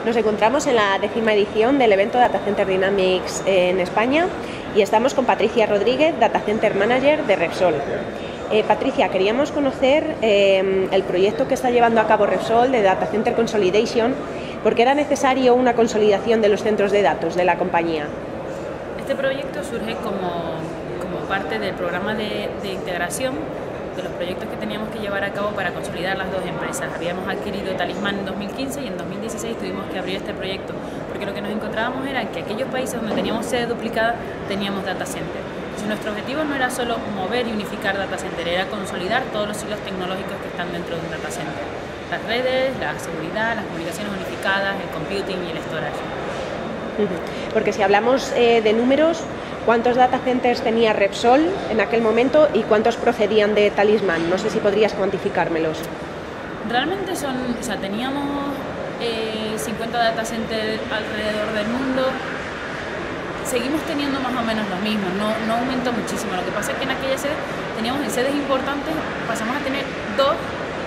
Nos encontramos en la 10ª edición del evento Data Center Dynamics en España y estamos con Patricia Rodríguez, Data Center Manager de Repsol. Patricia, queríamos conocer el proyecto que está llevando a cabo Repsol de Data Center Consolidation, porque era necesario una consolidación de los centros de datos de la compañía. Este proyecto surge como parte del programa de integración de los proyectos que teníamos que llevar a cabo para consolidar las dos empresas. Habíamos adquirido Talisman en 2015 y en 2016 tuvimos que abrir este proyecto, porque lo que nos encontrábamos era que aquellos países donde teníamos sede duplicada teníamos data center. Entonces, nuestro objetivo no era solo mover y unificar data center, era consolidar todos los hilos tecnológicos que están dentro de un data center. Las redes, la seguridad, las comunicaciones unificadas, el computing y el storage. Porque si hablamos de números, ¿cuántos data centers tenía Repsol en aquel momento y cuántos procedían de Talisman? No sé si podrías cuantificármelos. Realmente teníamos 50 data centers alrededor del mundo. Seguimos teniendo más o menos lo mismo, no aumentó muchísimo. Lo que pasa es que en aquella sede teníamos en sedes importantes, pasamos a tener dos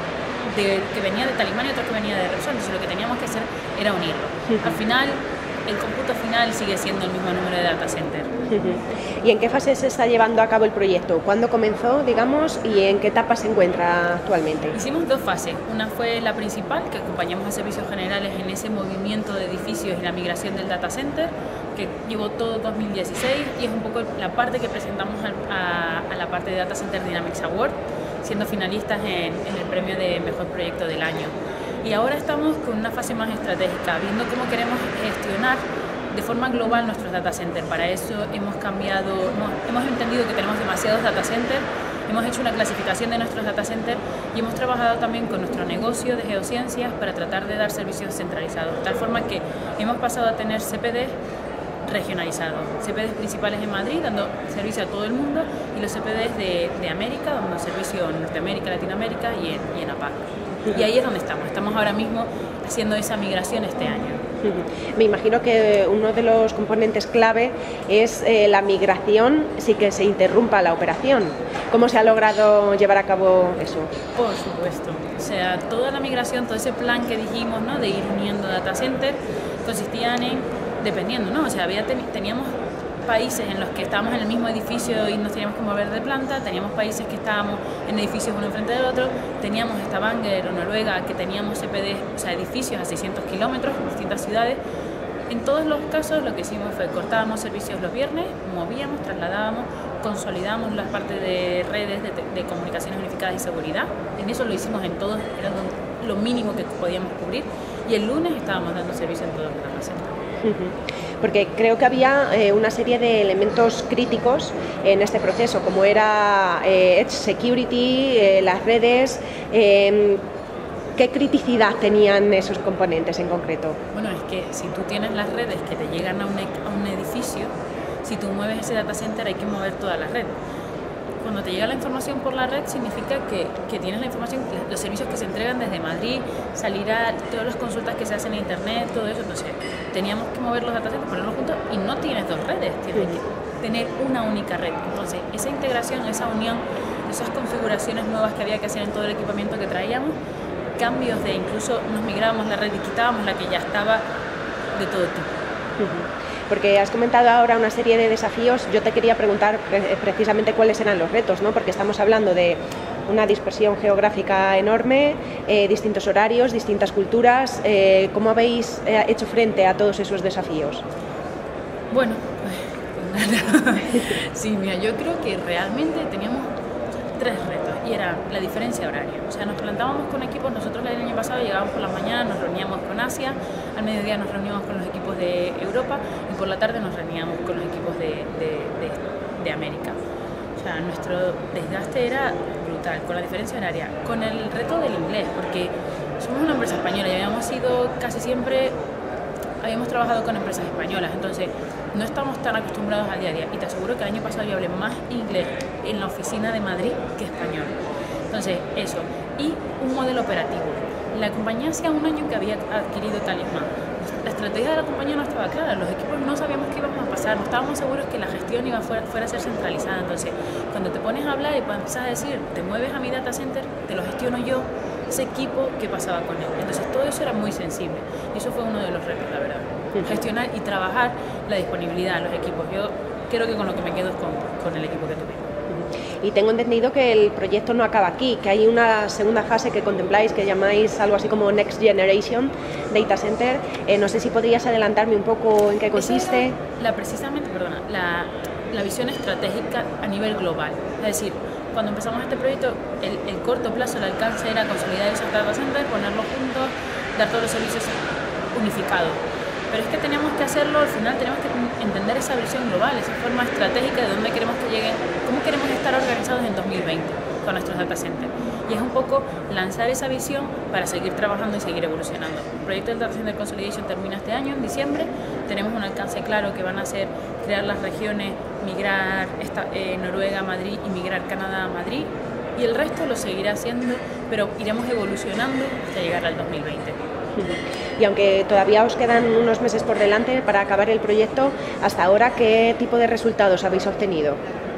que venía de Talisman y otro que venía de Repsol. Entonces lo que teníamos que hacer era unirlo. Al final, el cómputo final sigue siendo el mismo número de data center. ¿Y en qué fase se está llevando a cabo el proyecto? ¿Cuándo comenzó, digamos, y en qué etapa se encuentra actualmente? Hicimos dos fases. Una fue la principal, que acompañamos a servicios generales en ese movimiento de edificios y la migración del data center, que llevó todo 2016 y es un poco la parte que presentamos a la parte de Data Center Dynamics Award, siendo finalistas en el premio de Mejor Proyecto del Año. Y ahora estamos con una fase más estratégica, viendo cómo queremos gestionar de forma global nuestros data centers. Para eso hemos entendido que tenemos demasiados data centers, hemos hecho una clasificación de nuestros data centers y hemos trabajado también con nuestro negocio de geociencias para tratar de dar servicios centralizados, de tal forma que hemos pasado a tener CPDs regionalizados, CPDs principales en Madrid dando servicio a todo el mundo y los CPDs de América dando servicio en Norteamérica, Latinoamérica y en APAC. Y ahí es donde estamos ahora mismo haciendo esa migración este año. Me imagino que uno de los componentes clave es la migración, sí que se interrumpa la operación. ¿Cómo se ha logrado llevar a cabo eso? Por supuesto. O sea, toda la migración, todo ese plan que dijimos, ¿no?, de ir uniendo data centers, consistían en, dependiendo, ¿no? O sea, teníamos países en los que estábamos en el mismo edificio y nos teníamos que mover de planta, teníamos países que estábamos en edificios uno enfrente del otro, teníamos Stavanger o Noruega que teníamos CPD, o sea, edificios a 600 kilómetros en distintas ciudades. En todos los casos lo que hicimos fue cortábamos servicios los viernes, movíamos, trasladábamos, consolidamos las partes de redes de comunicaciones unificadas y seguridad. En eso lo hicimos en todos, era lo mínimo que podíamos cubrir, y el lunes estábamos dando servicio en todos los data centers. Porque creo que había una serie de elementos críticos en este proceso, como era Edge Security, las redes. ¿Qué criticidad tenían esos componentes en concreto? Bueno, es que si tú tienes las redes que te llegan a un edificio, si tú mueves ese data center hay que mover toda la red. Cuando te llega la información por la red significa que tienes la información, los servicios que se entregan desde Madrid, salir a todas las consultas que se hacen en internet, todo eso. Entonces teníamos que mover los data centers, ponerlos juntos y no tienes dos redes, tienes que tener una única red. Entonces esa integración, esa unión, esas configuraciones nuevas que había que hacer en todo el equipamiento que traíamos, cambios de incluso nos migrábamos la red y quitábamos la que ya estaba, de todo tipo. Porque has comentado ahora una serie de desafíos. Yo te quería preguntar precisamente cuáles eran los retos, ¿no? Porque estamos hablando de una dispersión geográfica enorme, distintos horarios, distintas culturas. ¿Cómo habéis hecho frente a todos esos desafíos? Bueno, sí, mira, yo creo que realmente teníamos tres retos y era la diferencia horaria. O sea, nos plantábamos con equipos, nosotros el año pasado llegábamos por la mañana, nos reuníamos con Asia, al mediodía nos reuníamos con los equipos de Europa y por la tarde nos reuníamos con los equipos de América. O sea, nuestro desgaste era brutal, con la diferencia horaria, con el reto del inglés, porque somos una empresa española y habíamos trabajado con empresas españolas, entonces no estamos tan acostumbrados al día a día, y te aseguro que el año pasado yo hablé más inglés en la oficina de Madrid que español. Entonces eso, y un modelo operativo. La compañía hacía un año que había adquirido Talisman. La estrategia de la compañía no estaba clara, los equipos no sabíamos qué íbamos a pasar, no estábamos seguros que la gestión fuera a ser centralizada. Entonces cuando te pones a hablar y empiezas a decir, te mueves a mi data center, te lo gestiono yo, ese equipo, qué pasaba con él. Entonces todo eso era muy sensible y eso fue uno de los retos, la verdad. Gestionar y trabajar la disponibilidad de los equipos. Yo creo que con lo que me quedo es con el equipo que tuve. Y tengo entendido que el proyecto no acaba aquí, que hay una segunda fase que contempláis, que llamáis algo así como Next Generation Data Center. No sé si podrías adelantarme un poco en qué consiste. Precisamente, la visión estratégica a nivel global. Es decir, cuando empezamos este proyecto, el corto plazo, el alcance era consolidar esos data centers, ponerlos juntos, dar todos los servicios unificados. Pero es que tenemos que hacerlo, al final tenemos que entender esa visión global, esa forma estratégica de dónde queremos que lleguen, cómo queremos estar organizados en 2020 con nuestros data centers. Y es un poco lanzar esa visión para seguir trabajando y seguir evolucionando. El proyecto del Data Center Consolidation termina este año, en diciembre. Tenemos un alcance claro que van a ser crear las regiones, migrar Noruega a Madrid y migrar Canadá a Madrid. Y el resto lo seguirá haciendo, pero iremos evolucionando hasta llegar al 2020. Y aunque todavía os quedan unos meses por delante para acabar el proyecto, hasta ahora, ¿qué tipo de resultados habéis obtenido?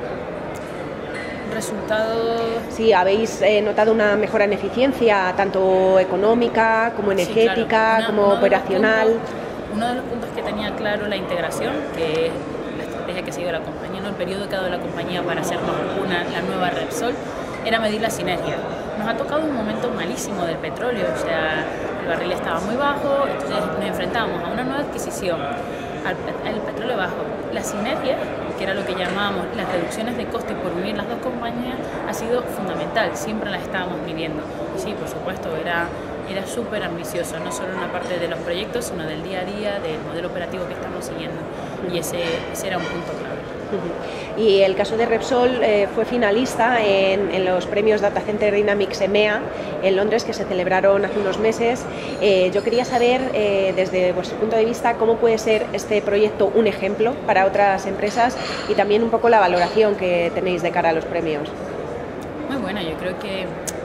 ¿Resultados? Sí, ¿habéis notado una mejora en eficiencia, tanto económica como energética, sí, claro. como operacional? Uno de los puntos que tenía claro la integración, que es la estrategia que ha seguido la compañía, ¿no? El periodo que ha dado la compañía para hacernos la nueva Repsol, era medir la sinergia. Nos ha tocado un momento malísimo del petróleo, o sea, el barril estaba muy bajo, entonces nos enfrentábamos a una nueva adquisición, al petróleo bajo. La sinergia, que era lo que llamábamos las reducciones de coste por unir las dos compañías, ha sido fundamental, siempre las estábamos midiendo. Y sí, por supuesto, era súper ambicioso, no solo en una parte de los proyectos, sino del día a día, del modelo operativo que estamos siguiendo. Y ese era un punto clave. Y el caso de Repsol fue finalista en los premios Data Center Dynamics EMEA en Londres, que se celebraron hace unos meses. Yo quería saber, desde vuestro punto de vista, cómo puede ser este proyecto un ejemplo para otras empresas y también un poco la valoración que tenéis de cara a los premios. Muy buena, yo creo que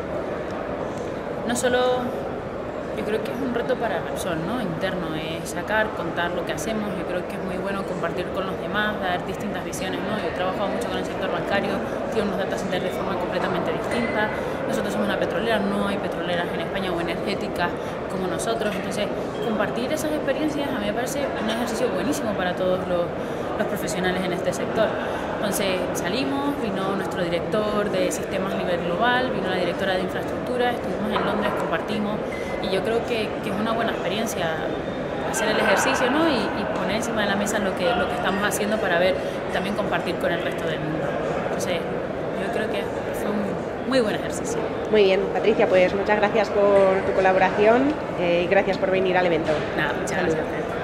no solo... Yo creo que es un reto para Repsol, ¿no? Interno, es sacar, contar lo que hacemos. Yo creo que es muy bueno compartir con los demás, dar distintas visiones, ¿no? Yo he trabajado mucho con el sector bancario, tiene unos data centers de forma completamente distinta. Nosotros somos una petrolera, no hay petroleras en España o energéticas como nosotros. Entonces, compartir esas experiencias a mí me parece un ejercicio buenísimo para todos los profesionales en este sector. Entonces salimos, vino nuestro director de sistemas a nivel global, vino la directora de infraestructura, estuvimos en Londres, compartimos y yo creo que es una buena experiencia hacer el ejercicio, ¿no? y poner encima de la mesa lo que estamos haciendo para ver, también compartir con el resto del mundo. Entonces yo creo que fue un muy buen ejercicio. Muy bien, Patricia, pues muchas gracias por tu colaboración y gracias por venir al evento. Nada, muchas gracias a ustedes.